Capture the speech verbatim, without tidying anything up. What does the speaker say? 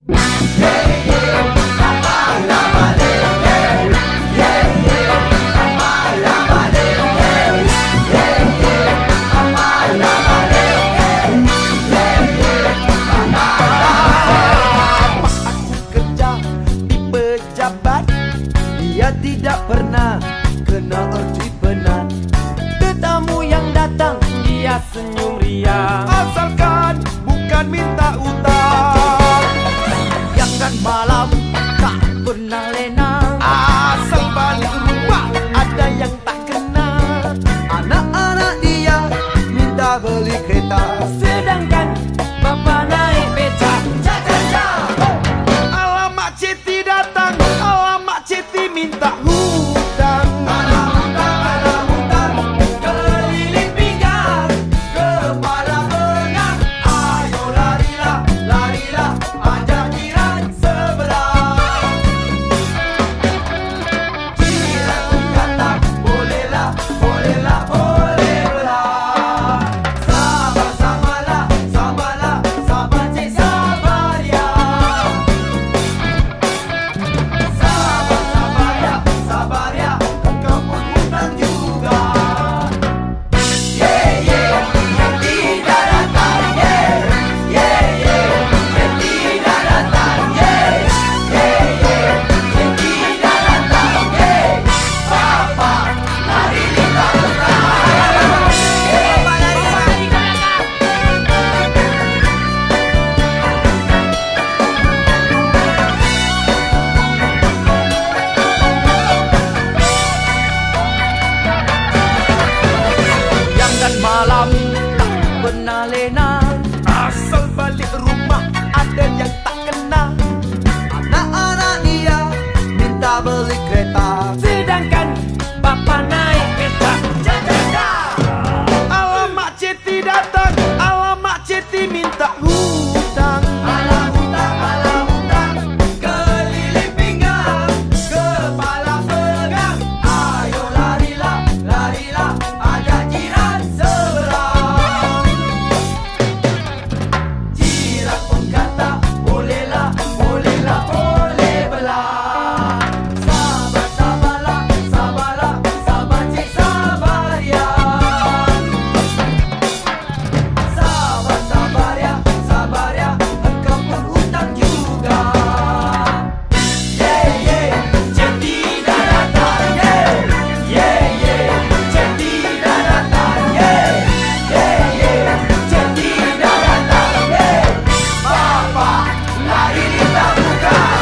Dia tidak pernah kena erti penat. Tetamu yang datang dia senyum riang, asalkan bukan minta utang. Siang dan malam tak pernah lena, asal balik rumah ada yang tak kena. Anak-anak dia minta beli kereta, sedangkan bapa naik beca. Alamak Citi datang, alamak Citi minta hutang. Mana hutang, mana hutang, keliling pinggang, kepala bengang. Ayo larilah, larilah, ajak jiran sebelah. Jiran pun kata, bolehlah, bolehlah, boleh belah. Sabar, sabarlah, sabarlah, sabar cik, sabar ya. Sabar, sabar ya, sabar ya, kau pun hutang juga. Yeah, yeah, yang tidak datang, yeah. Yeah, yeah, yang tidak datang, yeah. Yeah, yeah, yang tidak datang, yeah. Papa, lari minta hutang. Papa lari minta Siang dan malam tak pernah lena, asal balik rumah ada yang tak kena. Anak-anak dia minta beli kereta, sedangkan bapa naik beca. Alamak Citi datang, alamak Citi minta hutang. Alah hutang, alah hutang, keliling pinggang, kepala pegang. Ayo larilah, larilah, ajak jiran sebelah. Jiran pun kata, bolehlah, bolehlah, boleh belah. Sabar, sabarlah, sabarlah, sabar cik, sabar ya. Sabar, sabar ya, sabar ya, engkau pun hutang juga. Yeah, yeah, Citi dah datang, yeah. Yeah, yeah, Citi dah datang, yeah. Yeah, yeah, Citi dah datang, yeah. Papa, lari minta buka.